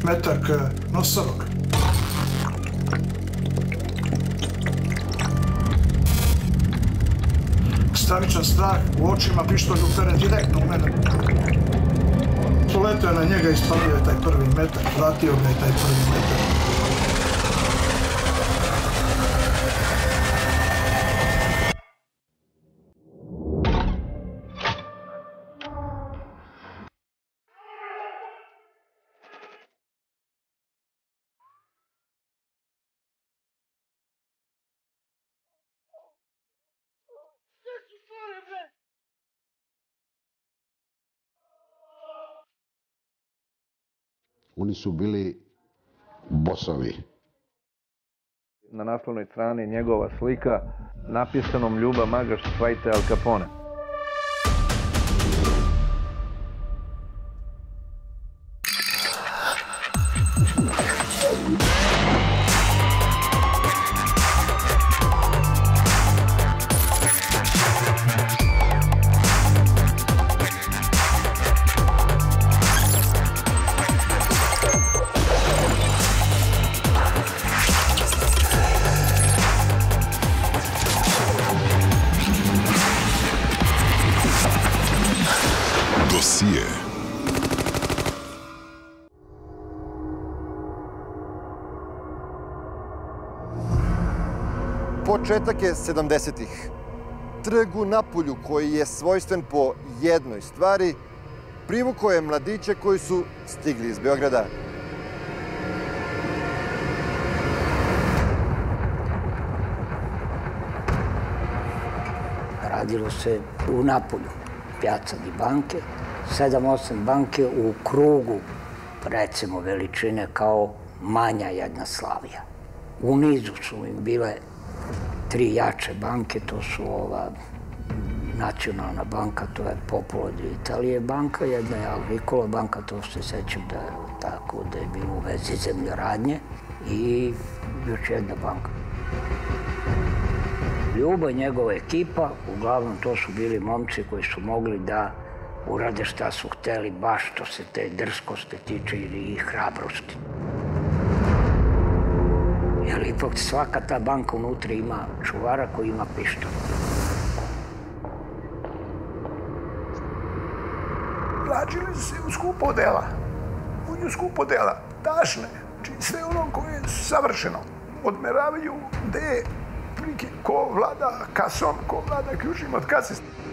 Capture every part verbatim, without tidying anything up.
metak nosavog. Stravičan strah, u očima pištolj uperen direktno u mene. Poletio je na njega i ispalio je taj prvi metak, vratio ga je taj prvi metak. Oni su bili bosovi. Na naslovnoj strani njegova slika napisanom Ljuba Magaš Cvajte Al Capone. Početak je sedamdesetih. Trg u Napulju, koji je svojstven po jednoj stvari, privukao je mladiće koji su stigli iz Beograda. Radilo se u Napulju, Piazza di Banke, sedam osam banke u krugu, recimo veličine kao manja jedna Slavija. U nizu su im bile tri jače banke, to su ova nacionalna banka, to je Popolo di Italije banka, jedna je Agricola banka, to se sećam da je tako, da je bilo u vezi zemljoradnje, i još jedna banka. Ljubo i njegova ekipa, uglavnom to su bili momci koji su mogli da urade šta su hteli, baš što se te drskosti tiče i hrabrosti. Jer ipak svaka ta banka unutra ima čuvara koji ima pištolj. Plaćili se u skupo dela, u skupo dela, tašne, znači sve ono koje je savršeno. Odmeravaju gde, ko vlada kasom, ko vlada ključima od kase.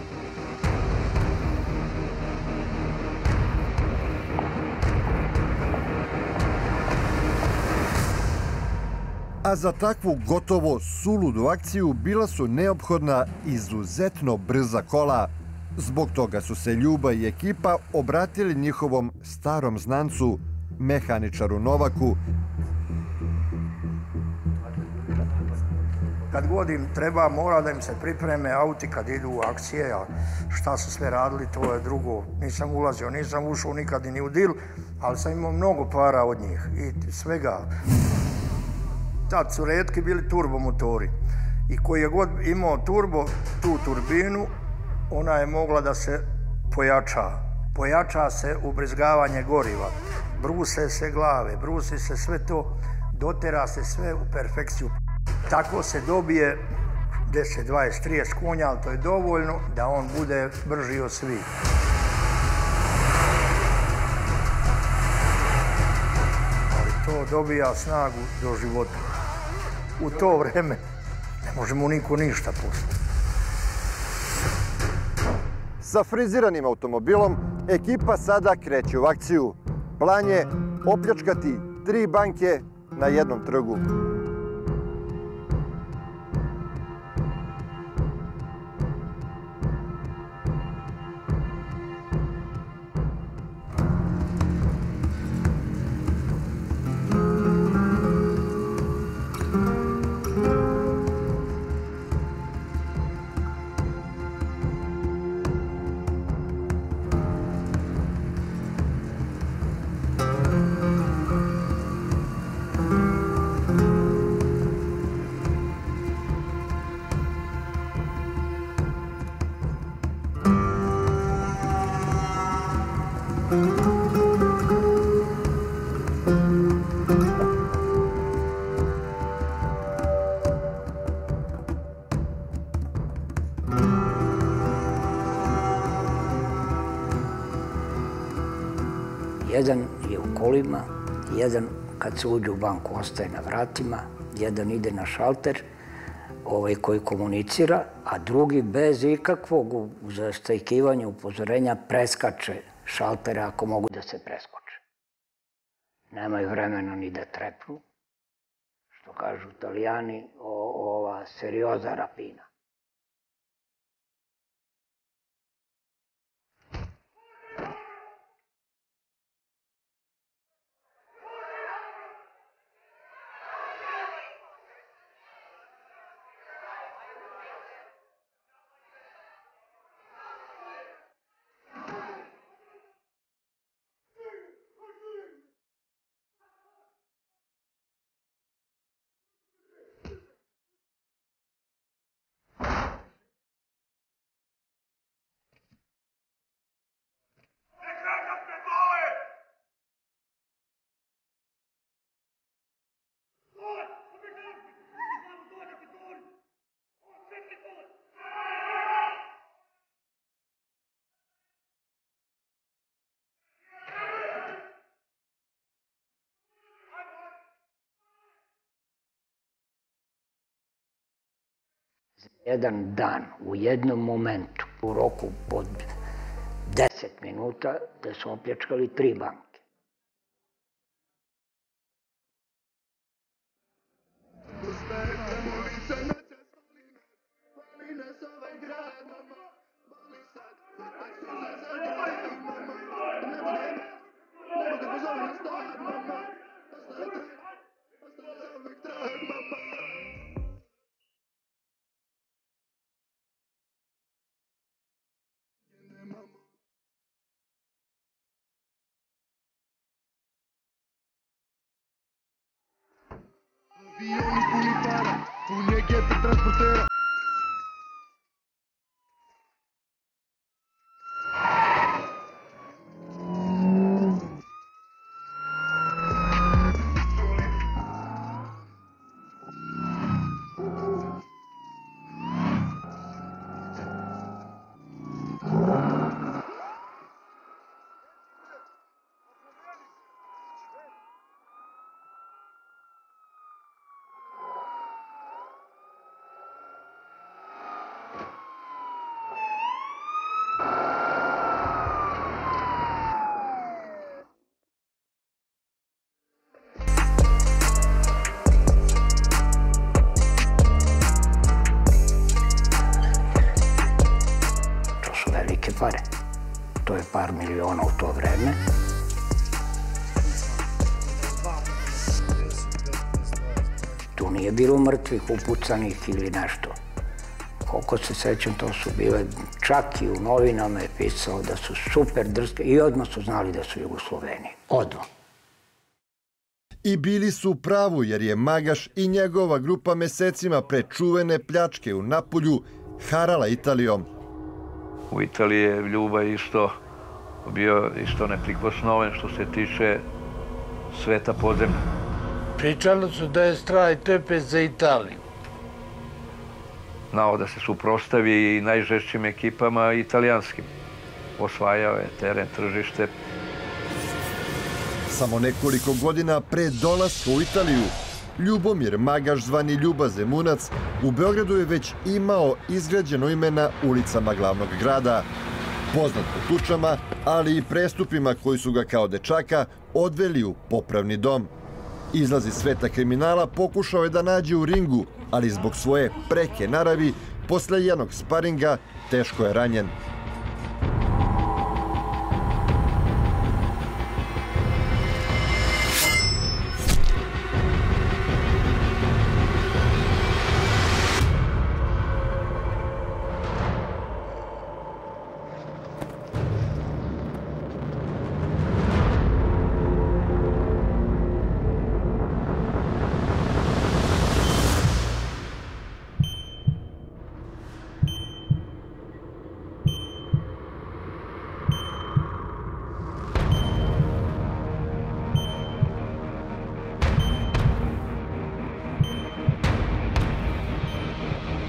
A za takvu gotovo suludu akciju bila su neophodna izuzetno brza kola. Zbog toga su se Ljuba i ekipa obratili njihovom starom znancu, mehaničaru Novaku. Kad god im treba, mora da im se pripreme auti kad idu u akcije, a šta su sve radili, to je drugo. Nisam ulazio, nisam ušao nikad ni u dil, ali sam imao mnogo para od njih i svega. Tad su retki bili turbomotori i koji je god imao turbo, tu turbinu, ona je mogla da se pojača. Pojača se ubrizgavanje goriva, bruse se glave, brusi se sve to, dotera se sve u perfekciju. Tako se dobije deset, dvadeset, trideset konja, ali to je dovoljno da on bude brži od svih. Ali to dobija snagu do života. U to vreme ne može mu niko ništa pustiti. Sa friziranim automobilom ekipa sada kreće u akciju. Plan je opljačkati tri banke na jednom trgu. Jedan je u kolima, jedan kad se uđe u banku ostaje na vratima, jedan ide na šalter ovaj, koji komunicira, a drugi bez ikakvog zastajkivanja, upozorenja preskače šaltere ako mogu da se preskoče. Nemaju vremena ni da trepnu, što kažu Italijani, ova serioza rapina. Jedan dan, u jednom momentu, u roku od deset minuta, da su opljačkali tri banke. Avioni puni para, puni ekipi transportera. Pare. To je par miliona u to vreme. Tu nije bilo mrtvih, upucanih ili nešto. Koliko se sećam, to su bile, čak i u novinama je pisao da su super drske i odmah su znali da su Jugosloveni. Odmah. I bili su u pravu jer je Magaš i njegova grupa mesecima pre čuvene pljačke u Napulju harala Italijom. U Italiji je Ljuba isto bio isto neprikosnoven što se tiče sveta podzemlja. Pričali su da je strah tepes za Italiju. Znao da se suprotstavi i najžešćim ekipama italijanskim. Osvajao je teren, tržište. Samo nekoliko godina pre dolaska u Italiju, Ljubomir Magaš, zvani Ljuba Zemunac, u Beogradu je već imao izgrađeno ime na ulicama glavnog grada. Poznat po tučama, ali i prestupima koji su ga kao dečaka odveli u popravni dom. Izlazi sveta kriminala pokušao je da nađe u ringu, ali zbog svoje preke naravi, posle jednog sparinga, teško je ranjen.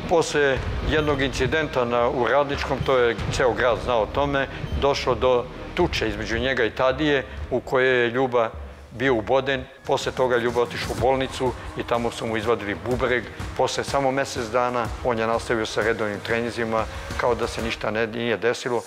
Posle jednog incidenta na, u Radničkom, to je ceo grad znao o tome, došlo do tuče između njega i Tadije, u kojoj je Ljuba bio uboden. Posle toga Ljuba otišao u bolnicu i tamo su mu izvadili bubreg. Posle samo mesec dana on je nastavio sa redovnim treninzima kao da se ništa ne, nije desilo.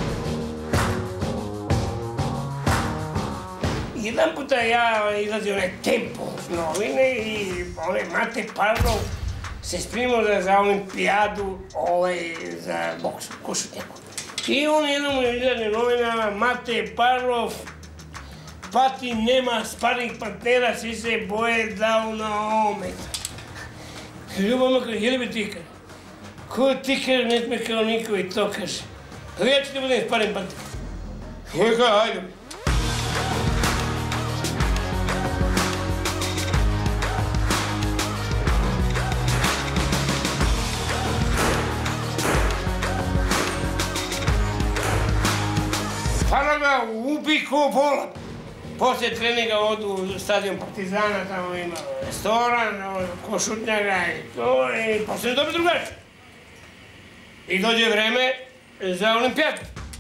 Jedan puta ja izlazio onaj Tempo novine i onaj Mate Parlov se spremao za, za olimpijadu ovaj, za boks, košutnjaku. I on jednom izlazi novinama, Mate Parlov pati, nema sparring partnera, svi se boje da na ovome. Ljubav me kaže, jeli bi ti kaže? Ko ti kaže, ne sme kao niko i to kaže. Ali ja ću ti budem sparring partner. Ja kaže, hajde. Stvarno ga ubi ko vola. Poslije treninga odu u stadion Partizana, tamo ima restoran, košutnjaka i to, i poslije dobi drugačije. I dođe vreme za olimpijadu.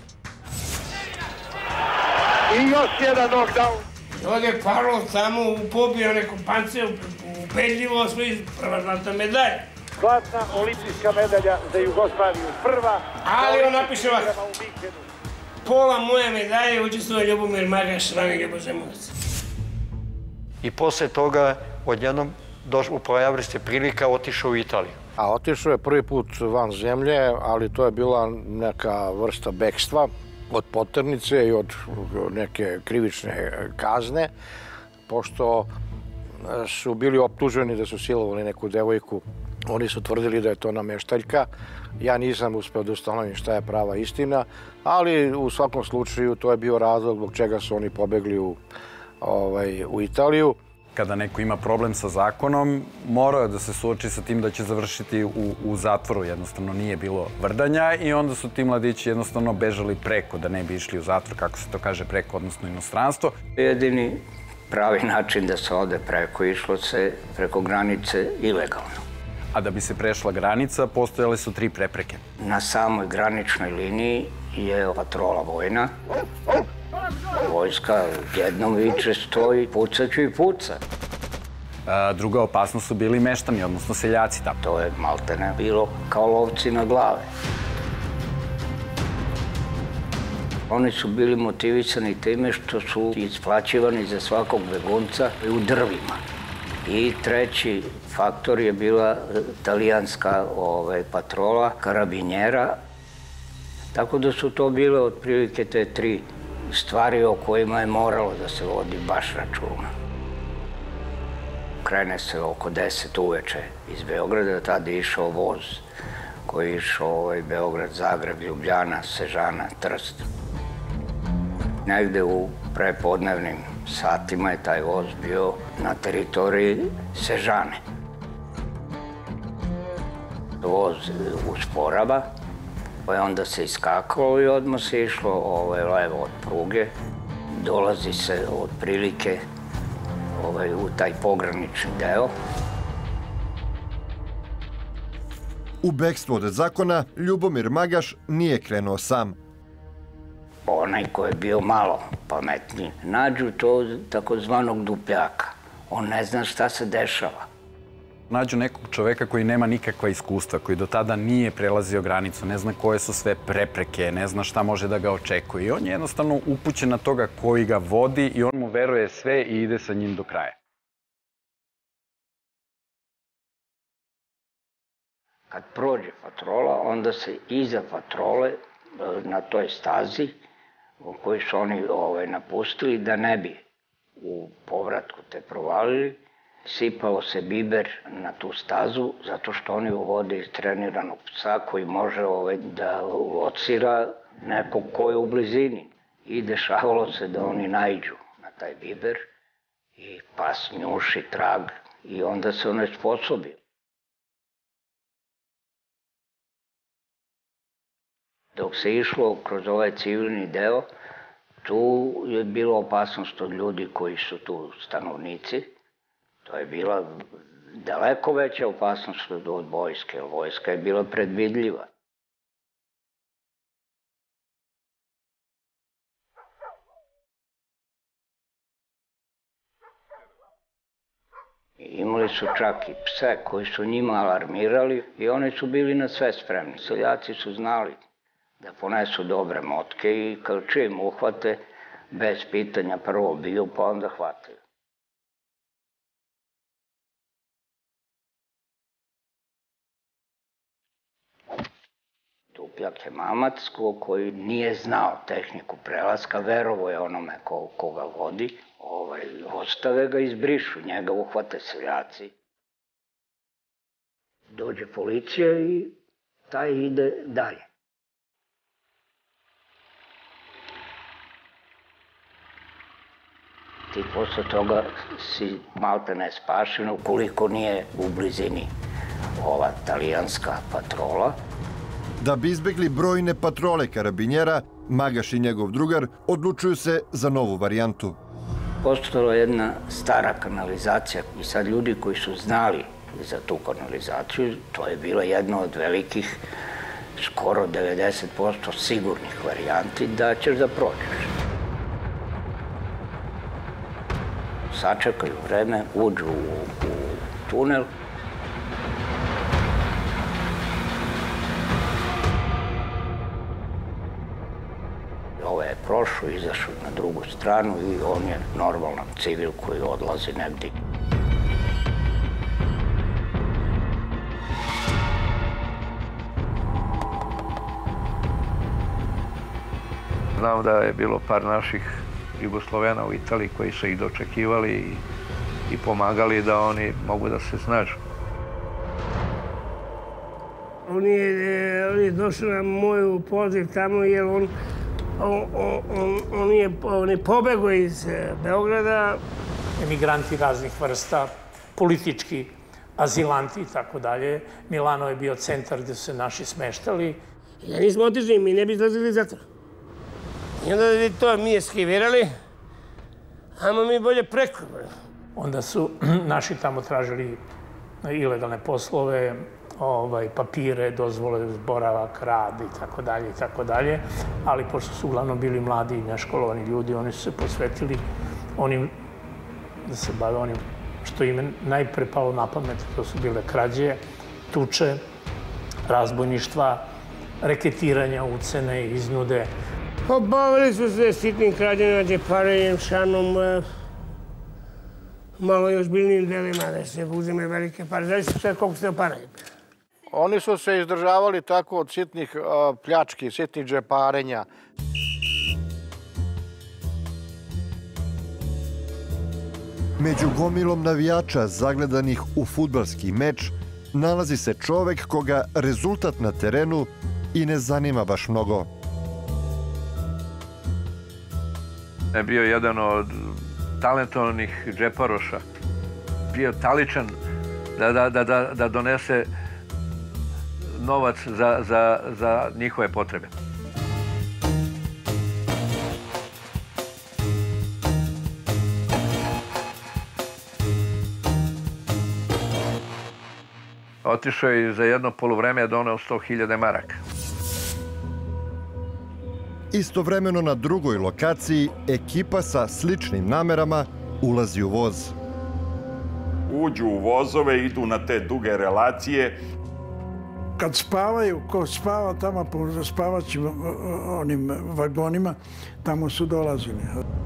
I još jedan knockdown. Dođe Parlov tamo, pobio neko pance, ubedljivo osvoji prva zlatna medalja. Zlatna olimpijska medalja za Jugoslaviju, prva. Ali on napiše ovako. Pola moje medalje učestvuje Ljubomir Magaš, Rani Ljubo Zemunac. I posle toga odjednom pojavili se prilika, otišao u Italiju. A otišao je prvi put van zemlje, ali to je bila neka vrsta bekstva od poternice i od neke krivične kazne, pošto su bili optuženi da su silovali neku devojku. Oni su tvrdili da je to nameštaljka. Ja nisam uspeo da ustanovim šta je prava istina, ali u svakom slučaju to je bio razlog zbog čega su oni pobegli u, ovaj, u Italiju. Kada neko ima problem sa zakonom, morao je da se suoči sa tim da će završiti u, u zatvoru. Jednostavno nije bilo vrdanja i onda su ti mladići jednostavno bežali preko, da ne bi išli u zatvor, kako se to kaže, preko, odnosno inostranstvo. Jedini pravi način da se ode preko, išlo se preko granice ilegalno. A da bi se prešla granica, postojale su tri prepreke. Na samoj graničnoj liniji je patrola vojna. Vojska jednom viče stoji, pucat ću i puca. A, druga opasnost su bili meštani, odnosno seljaci tamo. To je maltene bilo kao lovci na glave. Oni su bili motivisani time što su isplaćivani za svakog begunca u drvima. I treći faktor je bila talijanska ovaj, patrola, karabinjera. Tako da su to bile otprilike te tri stvari o kojima je moralo da se vodi baš računa. Krene se oko deset uveče iz Beograda, tada je išao voz koji je išao ovaj, Beograd, Zagreb, Ljubljana, Sežana, Trst. Negde u prepodnevnim satima je taj voz bio na teritoriji Sežane. Voz usporava, pa onda se iskakalo i odmah se išlo ovaj, levo od pruge. Dolazi se otprilike ovaj, u taj pogranični deo. U bekstvu od zakona Ljubomir Magaš nije krenuo sam. Onaj ko je bio malo pametniji, nađu to takozvanog dupljaka. On ne zna šta se dešava. Nađu nekog čoveka koji nema nikakva iskustva, koji do tada nije prelazio granicu, ne zna koje su sve prepreke, ne zna šta može da ga očekuje. I on je jednostavno upućen na toga koji ga vodi i on mu veruje sve i ide sa njim do kraja. Kad prođe patrola, onda se iza patrole na toj stazi u kojoj su oni ovaj, napustili, da ne bi u povratku te provalili, sipao se biber na tu stazu, zato što oni uvode istreniranog psa koji može ovaj, da locira nekog ko je u blizini. I dešavalo se da oni naiđu na taj biber i pas njuši trag i onda se on sposobi. Dok se išlo kroz ovaj civilni deo, tu je bilo opasnost od ljudi koji su tu stanovnici. To je bila daleko veća opasnost od vojske, jer vojska je bila predvidljiva. Imali su čak i pse koji su njima alarmirali i oni su bili na sve spremni. Seljaci su znali da ponesu dobre motke i kad čim uhvate, bez pitanja prvo biju pa onda hvataju. Tupljak je mamac koji nije znao tehniku prelaska, verovo je onome koga vodi, ostave ga, izbrišu, njega uhvate seljaci. Dođe policija i taj ide dalje. Ti posle toga si malte ne spašen ukoliko nije u blizini ova talijanska patrola. Da bi izbegli brojne patrole karabinjera, Magaš i njegov drugar odlučuju se za novu varijantu. Postojala je jedna stara kanalizacija i sad ljudi koji su znali za tu kanalizaciju, to je bila jedna od velikih, skoro devedeset posto sigurnih varijanti da ćeš da prođeš. Sačekaju vreme, uđu u tunel. Ovo je prošao, izašao na drugu stranu i on je normalan civil koji odlazi negdje. Znam da je bilo par naših Jugoslovena u Italiji koji su ih dočekivali i pomagali da oni mogu da se snažu. On je došao na moju poziv tamo jer on On je pobegao iz Beograda. Emigranti raznih vrsta, politički azilanti i tako dalje. Milano je bio centar gde su se naši smeštali. Ja nismo otišli, mi ne bi izlazili zatvor. I onda to mi je skrivirali, ajmo mi bolje preko. Onda su naši tamo tražili ilegalne poslove, papire, dozvole, boravak, rad i tako dalje i tako dalje. Ali pošto su uglavnom bili mladi i neškolovani ljudi, oni su se posvetili onim, da se bave onim što im najpre palo na pamet. To su bile krađe, tuče, razbojništva, reketiranja, ucene, iznude. Bavili su se sitnim krađenjima, džeparenjem, šanom, malo još biljnim delima da se uzime velike pare. Znači su sve koliko se oparaju. Oni su se izdržavali tako od sitnih pljački, sitnih džeparenja. Među gomilom navijača zagledanih u fudbalski meč nalazi se čovek koga rezultat na terenu i ne zanima baš mnogo. Je bio jedan od talentovanih džeparoša. Bio taličan da donese novac za njihove potrebe. Otišao je i za jedno poluvreme je doneo sto hiljada maraka. Istovremeno na drugoj lokaciji ekipa sa sličnim namerama ulazi u voz. Uđu u vozove, idu na te duge relacije. Kad spavaju, ko spava tamo po spavaćim onim vagonima, tamo su dolazili.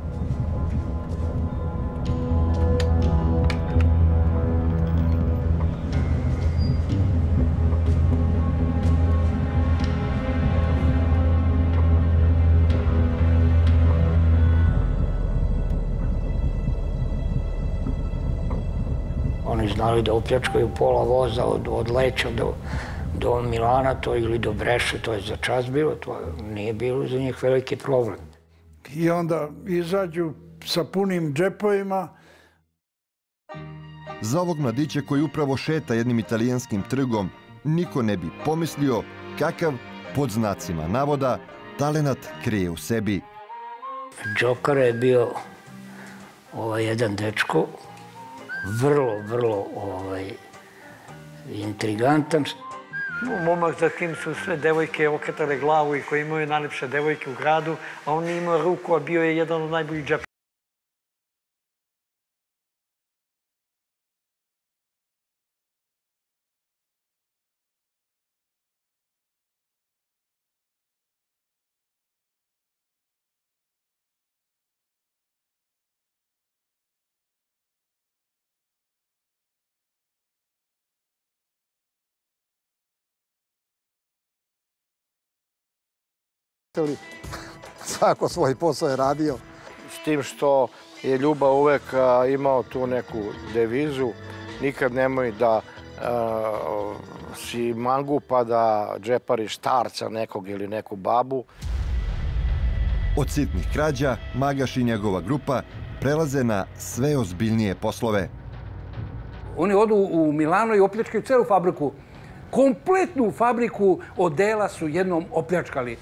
Oni znali da opljačkaju pola voza od Leča do Milana ili do Breše, to je za čas bilo, to nije bilo za njih veliki problem. I onda izađu sa punim džepovima. Za ovog mladića koji upravo šeta jednim italijanskim trgom, niko ne bi pomislio kakav, pod znacima navoda, talenat krije u sebi. Džokara je bio jedan dečko vrlo, vrlo ovaj, intrigantan. Momak za kim su sve devojke okretale glavu i koji imaju najlepše devojke u gradu, a on imao ruku, a bio je jedan od najboljih džepa. Svako svoj posao je radio. S tim što je Ljuba uvek imao tu neku devizu, nikad nemoj da si mangu pa da džepariš starca nekog ili neku babu. Od sitnih krađa, Magaš i njegova grupa prelaze na sve ozbiljnije poslove. Oni odu u Milano i opljačkaju celu fabriku. Kompletnu fabriku odela su jednom opljačkali.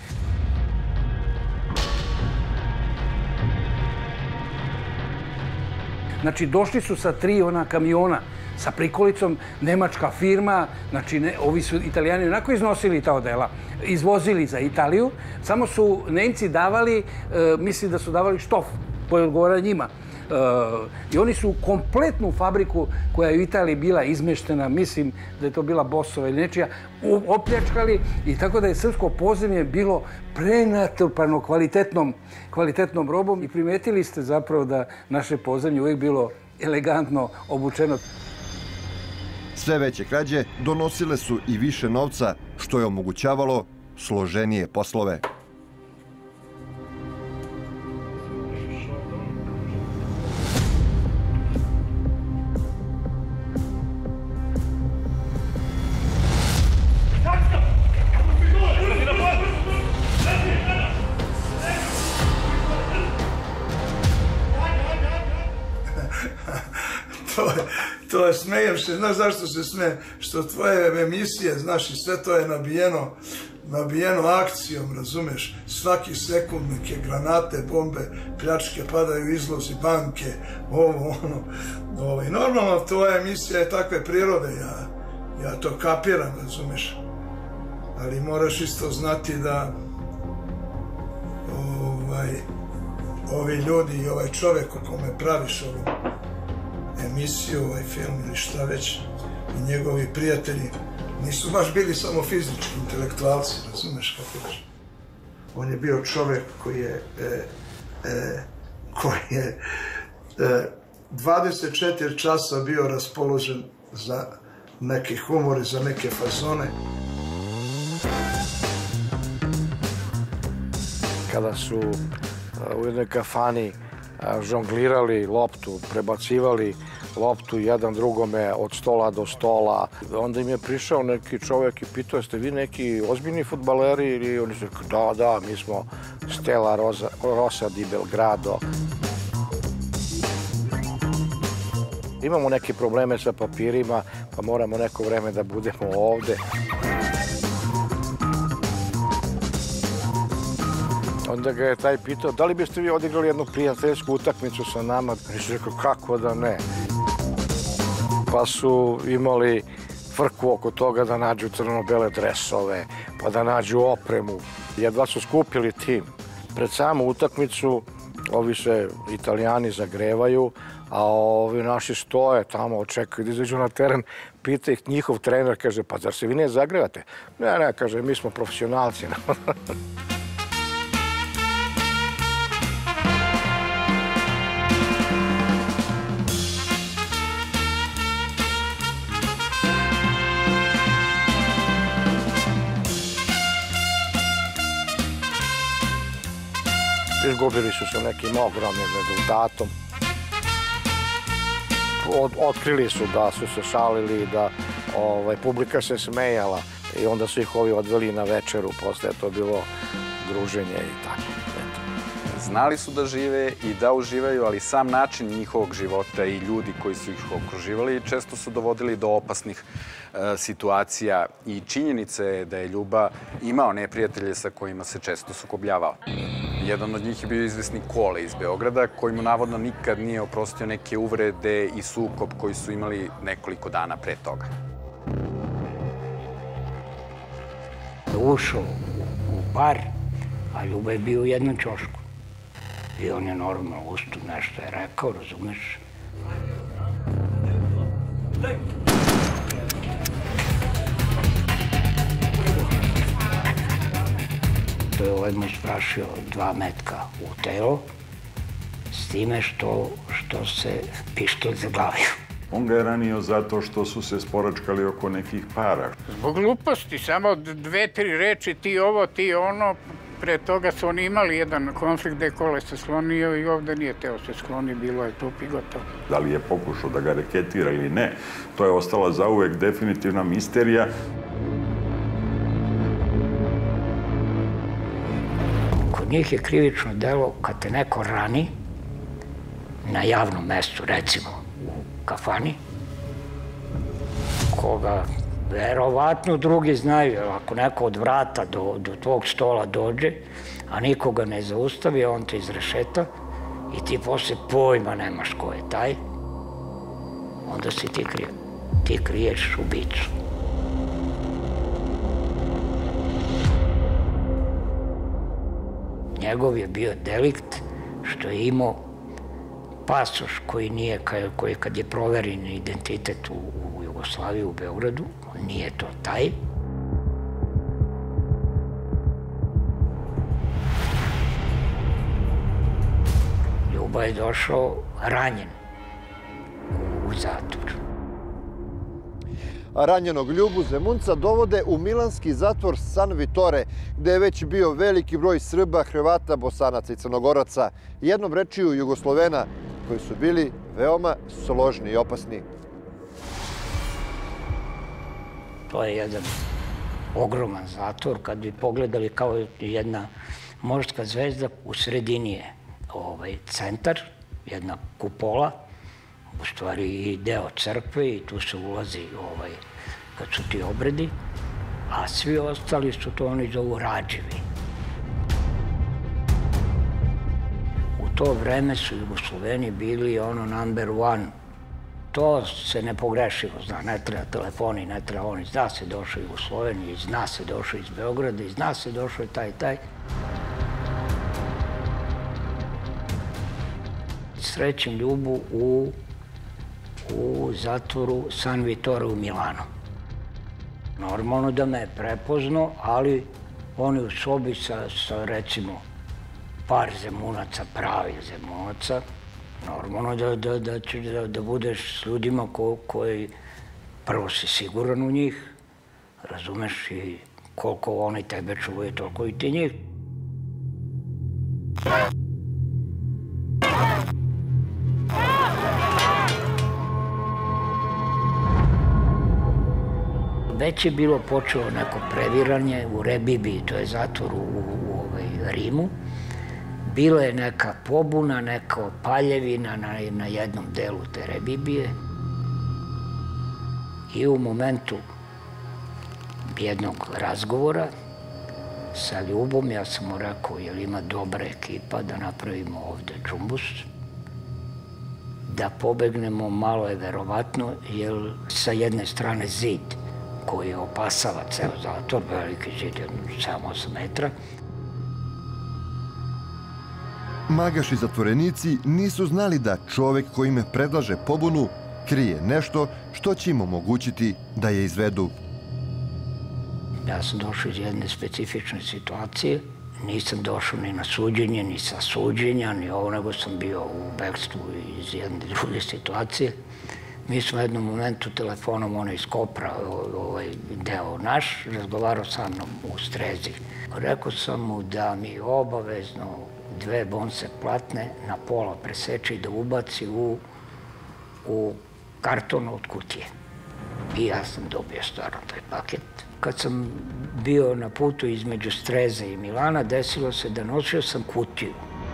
Znači, došli su sa tri ona kamiona sa prikolicom, nemačka firma, znači, ne, ovi su Italijani onako iznosili ta odela, izvozili za Italiju, samo su Nemci davali, e, mislim da su davali štof koji odgovara njima. E, I oni su kompletnu fabriku koja je u Italiji bila izmeštena, mislim da je to bila Bossova ili nečija, opljačkali i tako da je srpsko podzemlje bilo prenatrpano kvalitetnom, kvalitetnom robom i primetili ste zapravo da naše podzemlje uvijek bilo elegantno obučeno. Sve veće krađe donosile su i više novca, što je omogućavalo složenije poslove. To je, smejem se, znaš zašto se smejem? Što tvoje emisije, znaš, i sve to je nabijeno, nabijeno akcijom, razumeš? Svaki sekund neke granate, bombe, pljačke, padaju izlozi, banke, ovo, ono. ovo. I normalno, tvoja emisija je takve prirode, ja, ja to kapiram, razumeš? Ali moraš isto znati da ovaj, ovi ljudi i ovaj čovek o kome praviš ovu emisiju, ovaj film ili šta već, i njegovi prijatelji nisu baš bili samo fizički intelektualci, razumeš kako je. On je bio čovek koji je e, e, koji je e, dvadeset četiri časa bio raspoložen za neke humore, za neke fazone. Kada su u jednoj kafani žonglirali loptu, prebacivali loptu jedan drugome od stola do stola. Onda im je prišao neki čovjek i pitao, jeste vi neki ozbiljni fudbaleri? I oni su rekli, da, da, mi smo Stella Rosa, Rosa di Belgrado. Imamo neke probleme sa papirima, pa moramo neko vreme da budemo ovde. Onda ga je taj pitao, da li biste vi odigrali jednu prijateljsku utakmicu sa nama? I su rekao, kako da ne? Pa su imali frku oko toga da nađu crno-bele dresove, pa da nađu opremu. Jedva su skupili tim. Pred samu utakmicu ovi se Italijani zagrevaju, a ovi naši stoje tamo, očekuju da izađu na teren. Pita ih njihov trener, kaže, pa zar se vi ne zagrevate? Ne, ne, kaže, mi smo profesionalci. Izgubili su se nekim ogromnim rezultatom. Od, otkrili su da su se šalili, da ovaj, publika se smejala i onda su ih ovi odveli na večeru, posle je to bilo druženje i tako. Znali su da žive i da uživaju, ali sam način njihovog života i ljudi koji su ih okruživali često su dovodili do opasnih e, situacija i činjenica je da je Ljuba imao neprijatelje sa kojima se često sukobljavao. Jedan od njih je bio izvesni Kole iz Beograda, koji mu navodno nikad nije oprostio neke uvrede i sukob koji su imali nekoliko dana pre toga. Ušao u bar, a Ljuba je bio u jednom ćošku. I on je normalno ustu nešto je rekao, razumeš? To je ovaj mu isprašio dva metka u telo, s time što, što se pištolj zaglavio. On ga je ranio zato što su se sporačkali oko nekih para. Zbog gluposti, samo dve, tri reči, ti ovo, ti ono. Pre toga su oni imali jedan konflikt gde je Kole se sklonio i ovde nije teo se sklonio, bilo je tup i gotovo. Da li je pokušao da ga reketira ili ne, to je ostala zauvek definitivna misterija. Kod njih je krivično delo kad te neko rani na javnom mestu, recimo u kafani, koga verovatno drugi znaju, jer ako neko od vrata do, do tvog stola dođe, a nikoga ne zaustavi, on te izrešeta i ti posle pojma nemaš ko je taj, onda si ti kriv. Ti kriješ ubicu. Njegov je bio delikt što je imao pasoš koji nije, koji kad je proveren identitet u, u Jugoslaviji, u Beogradu, nije to taj. Ljuba je došao ranjen u zatvor. A ranjenog Ljubu Zemunca dovode u milanski zatvor San Vittore, gde je već bio veliki broj Srba, Hrvata, Bosanaca i Crnogoraca, jednom rečiju Jugoslovena, koji su bili veoma složni i opasni. To je jedan ogroman zatvor, kad bi pogledali kao jedna morska zvezda, u sredini je ovaj centar, jedna kupola, u stvari i deo crkve i tu se ulazi ovaj, kad su ti obredi, a svi ostali su to oni zovu rađevi. U to vreme su Jugosloveni bili ono number one. To se nepogrešivo zna, ne treba telefoni, ne treba oni. Zna se došao Jugosloveni, zna se došao iz Beograda, i zna se došao i taj i taj. Srećem Ljubu u, u zatvoru San Vittore u Milanu. Normalno da me je prepoznao, ali on je u sobi sa, sa recimo, par Zemunaca, pravi Zemunaca. Normalno da, da, da, ćeš, da, da budeš s ljudima ko, koji prvo si siguran u njih, razumeš, i koliko oni tebe čuvaju, toliko i ti njih. Već je bilo počelo neko previranje u Rebibiji, to je zatvor u, u, u ovaj, Rimu. Bila je neka pobuna, neka paljevina na, na jednom delu te Rebibije. I u momentu jednog razgovora sa Ljubom, ja sam mu rekao, jel ima dobra ekipa da napravimo ovde džumbus, da pobegnemo, malo je verovatno, jer sa jedne strane zid koji opasava ceo zatvor, veliki zid, sedam osam metra. Magaši zatvorenici nisu znali da čovek koji im predlaže pobunu krije nešto što će im omogućiti da je izvedu. Ja sam došao iz jedne specifične situacije. Nisam došao ni na suđenje, ni sa suđenja, ni ovo, nego sam bio u bekstvu iz jedne druge situacije. Mi smo u jednom momentu telefonom, ono iz Kopra, ovaj deo naš, razgovarao sa mnom u strezi. Rekao sam mu da mi obavezno dve bonce platne na pola preseče i da ubaci u, u karton od kutije. I ja sam dobio stvarno taj paket. Kad sam bio na putu između Streze i Milana, desilo se da nosio sam kutiju.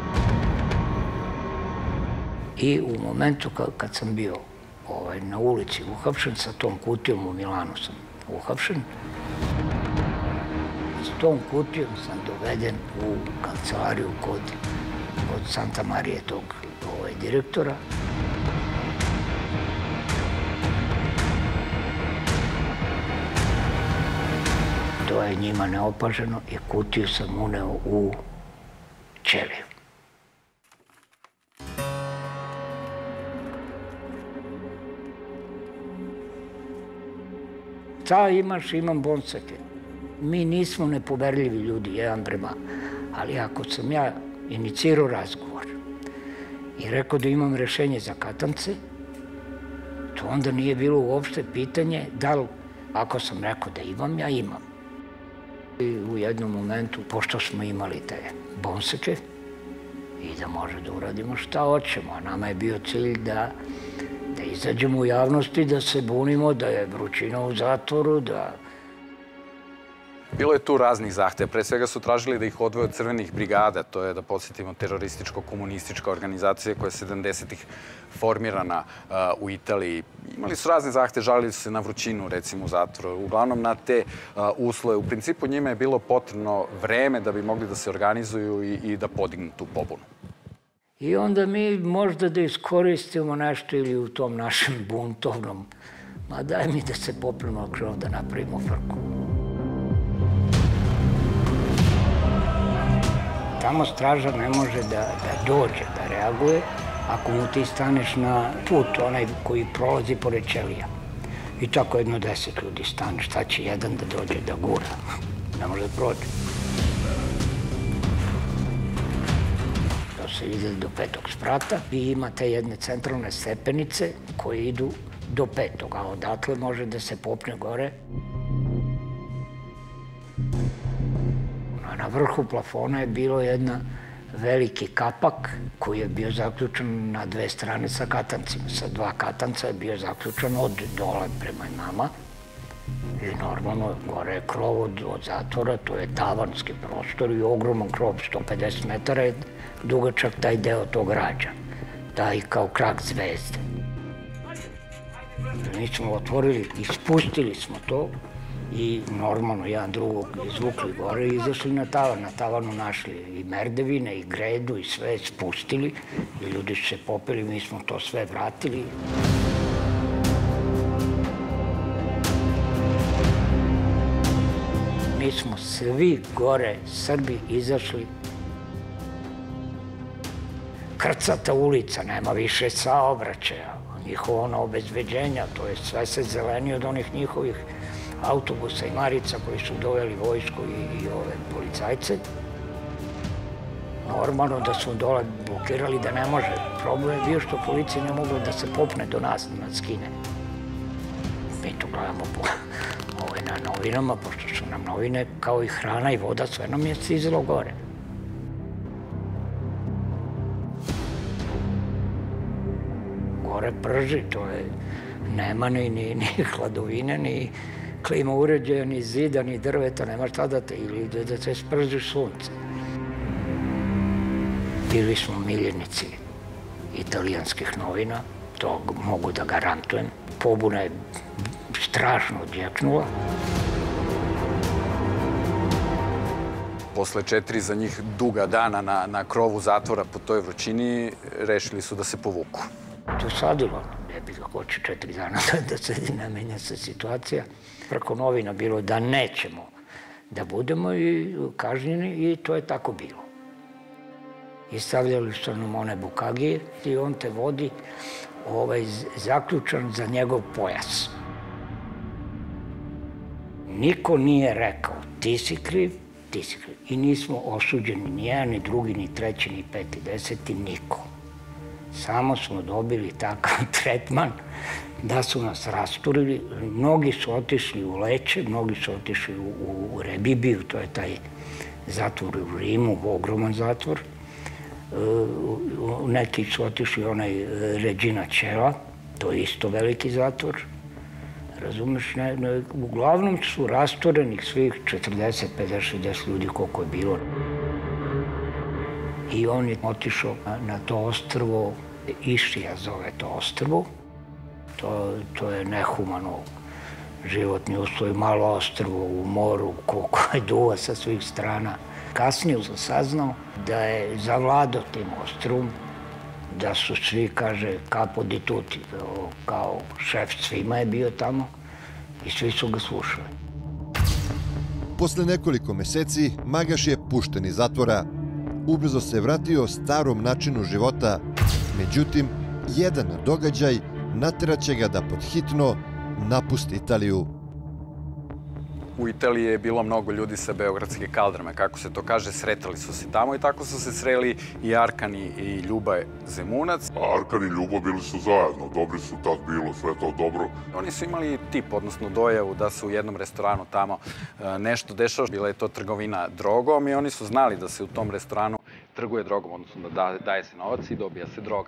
I u momentu kad sam bio ovaj, na ulici uhapšen, sa tom kutijom u Milanu sam uhapšen, tom kutijom sam doveden u kancelariju kod, kod Santa Marije, tog ovaj, direktora. To je njima neopaženo i kutiju sam uneo u ćeliju. Ta imaš, imam bonsake. Mi nismo nepoverljivi ljudi, jedan prema. Ali ako sam ja inicirao razgovor i rekao da imam rešenje za katance, to onda nije bilo uopšte pitanje da li, ako sam rekao da imam, ja imam. I u jednom momentu, pošto smo imali te bonsake, i da može da uradimo šta hoćemo, a nama je bio cilj da da izađemo u javnosti, da se bunimo, da je vrućina u zatvoru, da... Bilo je tu raznih zahteva. Pre svega su tražili da ih odvoje od crvenih brigada. To je, da podsjetimo, terorističko-komunistička organizacija koja je sedamdesetih formirana u Italiji. Imali su razne zahteve, žalili su se na vrućinu, recimo, u zatvoru. Uglavnom na te uslove. U principu njima je bilo potrebno vreme da bi mogli da se organizuju i da podignu tu pobunu. I onda mi možda da iskoristimo nešto ili u tom našem buntovnom, ma daj mi da se popnemo krov da napravimo frku. Tamo stražar ne može da dođe, da reaguje, ako mu ti staneš na put, onaj koji prolazi pored ćelija. I tako jedno deset ljudi stane, šta će jedan da dođe da gura? Ne može da prođe. Se ide do petog sprata i imate jedne centralne stepenice koje idu do petog, a odatle može da se popne gore. Na vrhu plafona je bilo jedna veliki kapak koji je bio zaključan na dve strane sa katancima. Sa dva katanca je bio zaključan od dole prema nama. I normalno, gore je krov od zatvora, to je tavanski prostor i ogroman krov, sto pedeset metara je dugačak taj deo tog rađa. Taj kao krak zvezde. Mi smo otvorili i spustili smo to i normalno jedan drugog izvukli gore i izašli na tavan. Na tavanu našli i merdevine i gredu i sve spustili i ljudi su se popeli, mi smo to sve vratili. Mi smo svi gore Srbi izašli. Krcata ulica, nema više saobraćaja, njihovo ono obezbeđenja, to je sve se zeleni od onih njihovih autobusa i marica koji su doveli vojsku i ove policajce. Normalno da su dole blokirali da ne može. Problem je bio što policija ne mogla da se popne do nas, da nas skine. Mi to gledamo na novinama, pošto su nam novine kao i hrana i voda, sve nam je stizalo gore. Gore prži, to je, nema ni hladovine, ni klima uređaja, ni zida, ni drveta, nema šta da te, ili da te sprži sunce. Bili smo miljenici italijanskih novina, to mogu da garantujem. Pobuna je strašno odjeknula. Posle četiri za njih duga dana na krovu zatvora po toj vrućini, rešili su da se povuku. Dosadilo, ne bi ga hoće četiri dana da sedi, ne menja se situacija. Preko novina bilo da nećemo da budemo kažnjeni i to je tako bilo. I stavljali su nam one bukagije i on te vodi zaključan za njegov pojas. Niko nije rekao ti si kriv, ti si kriv. I nismo osuđeni ni jedan, ni drugi, ni treći, ni peti, deseti, niko. Samo smo dobili takav tretman da su nas rasturili. Mnogi su otišli u Leće, mnogi su otišli u Rebibiju, to je taj zatvor u Rimu, ogroman zatvor. Neki su otišli onaj Regina Čela, to je isto veliki zatvor. Razumeš, uglavnom su rasturenih svih četrdeset, pedeset, šezdeset ljudi koliko je bilo. I on je otišao na to ostrvo, Išija zove to ostrvo. To je nehumano životni uslovi, malo ostrvo u moru, koliko je duva sa svih strana. Kasnije sam saznao da je zavladao tim ostrvom, da su svi, kaže, capo di tutti, kao šef svima je bio tamo i svi su ga slušali. Posle nekoliko meseci Magaš je pušten iz zatvora. Ubrzo se vratio starom načinu života, međutim, jedan događaj nateraće ga da podhitno napusti Italiju. U Italiji je bilo mnogo ljudi sa beogradske kaldrme, kako se to kaže, sretali su se tamo i tako su se sreli i Arkan i Ljuba Zemunac. Arkan i Ljuba bili su zajedno, dobri su tad bilo, sve to dobro. Oni su imali tip, odnosno dojavu da se u jednom restoranu tamo nešto dešava. Bila je to trgovina drogom i oni su znali da se u tom restoranu trguje drogom, odnosno da daje se novac i dobija se droga.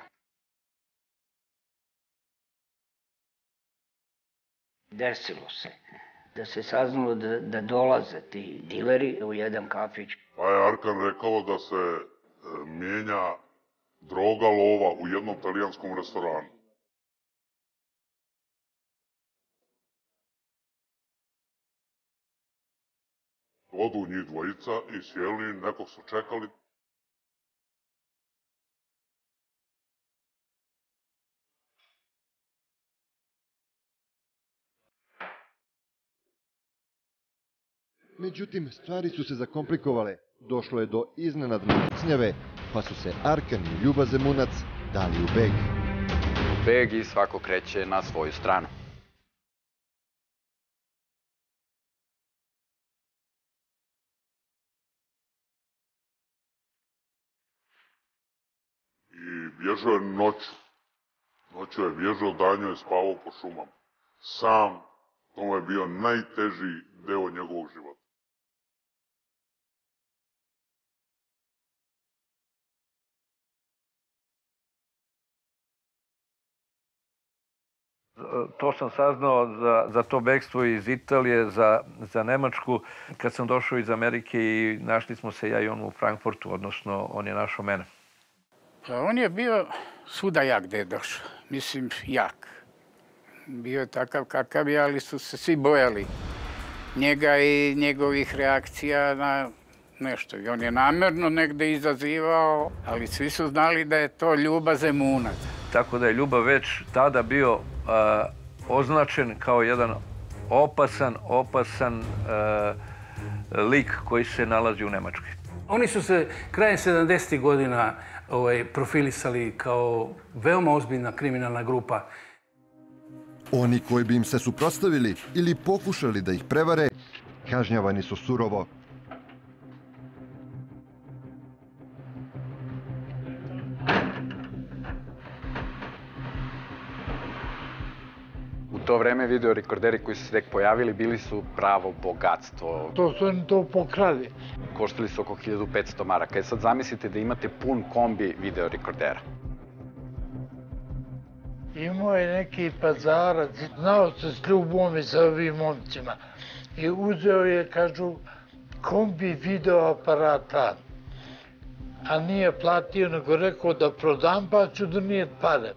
Desilo se da se saznalo da, da dolaze ti dileri u jedan kafić. Pa je Arkan rekao da se e, mijenja droga lova u jednom talijanskom restoranu. Odu njih dvojica i sjeli, nekog su čekali. Međutim, stvari su se zakomplikovale. Došlo je do iznenadne pucnjave, pa su se Arkan i Ljuba Zemunac dali u beg. U beg i svako kreće na svoju stranu. I bježao je noću. Noću je bježao, danju je spavao po šumama. Sam, to mu je bio najteži deo njegovog života. To sam saznao za, za to bekstvo iz Italije, za, za Nemačku, kad sam došao iz Amerike i našli smo se ja i on u Frankfurtu, odnosno on je našao mene. Pa on je bio svuda jak gde je došao, mislim jak. Bio je takav kakav je, ali su se svi bojali njega i njegovih reakcija na nešto. I on je namerno negde izazivao, ali svi su znali da je to Ljuba Zemunac. Tako da je Ljuba već tada bio uh, označen kao jedan opasan, opasan uh, lik koji se nalazi u Nemačkoj. Oni su se krajem sedamdesetih godina ovaj, profilisali kao veoma ozbiljna kriminalna grupa. Oni koji bi im se suprotstavili ili pokušali da ih prevare, kažnjavani su surovo. U to vreme videorekorderi koji su se tek pojavili bili su pravo bogatstvo. To su oni to pokrali. Koštali su oko hiljadu petsto maraka. E sad zamislite da imate pun kombi videorekordera. Imao je neki pazarac, znao se s Ljubom i sa ovim momcima. I uzeo je, kažu, kombi videoaparata. A nije platio, nego rekao da prodam, pa ću donijeti pare.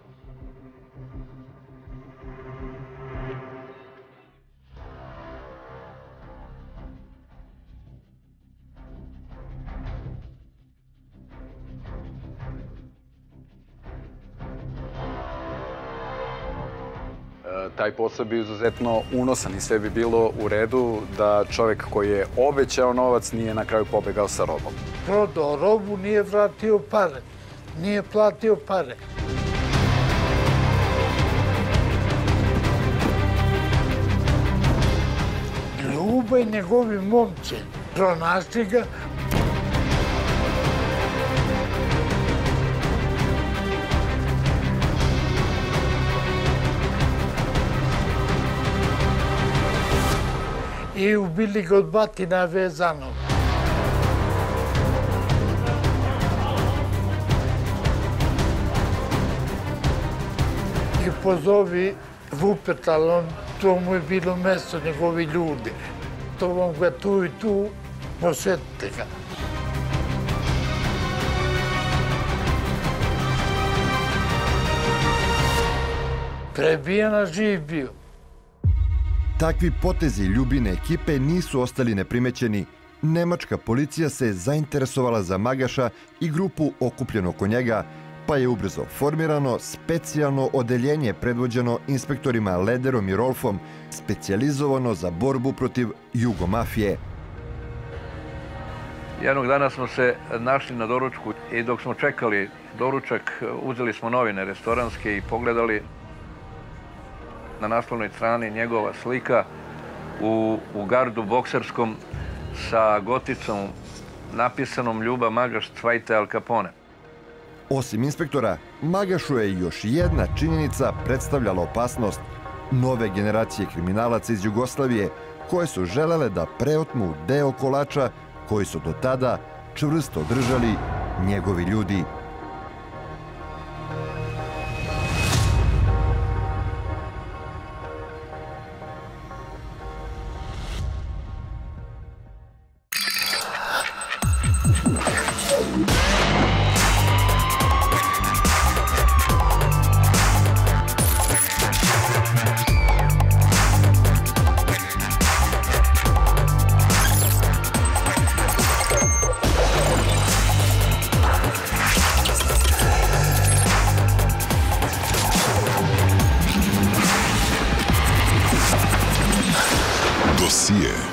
Taj posao bi izuzetno unosan i sve bi bilo u redu da čovek koji je obećao novac nije na kraju pobegao sa robom. Prodao robu, nije vratio pare. Nije platio pare. Ljuba i njegovi momci pronašli ga. I ubili ga od batina vezanog. I pozovi Vupeta, ali on, to mu je bilo mesto, njegovi ljudi. To vam ga tu i tu, posjetite ga. Prebijena živ bio. Takvi potezi Ljubine ekipe nisu ostali neprimećeni. Nemačka policija se zainteresovala za Magaša i grupu okupljenu oko njega, pa je ubrzo formirano specijalno odeljenje predvođeno inspektorima Lederom i Rolfom, specijalizovano za borbu protiv jugomafije. Jednog dana smo se našli na doručku i dok smo čekali doručak, uzeli smo novine restoranske i pogledali na naslovnoj strani njegova slika u, u gardu bokserskom sa goticom napisanom Ljuba Magaš Cvajte Al Capone. Osim inspektora, Magašu je još jedna činjenica predstavljala opasnost. Nove generacije kriminalaca iz Jugoslavije koje su želele da preotmu deo kolača koji su do tada čvrsto držali njegovi ljudi. Dosije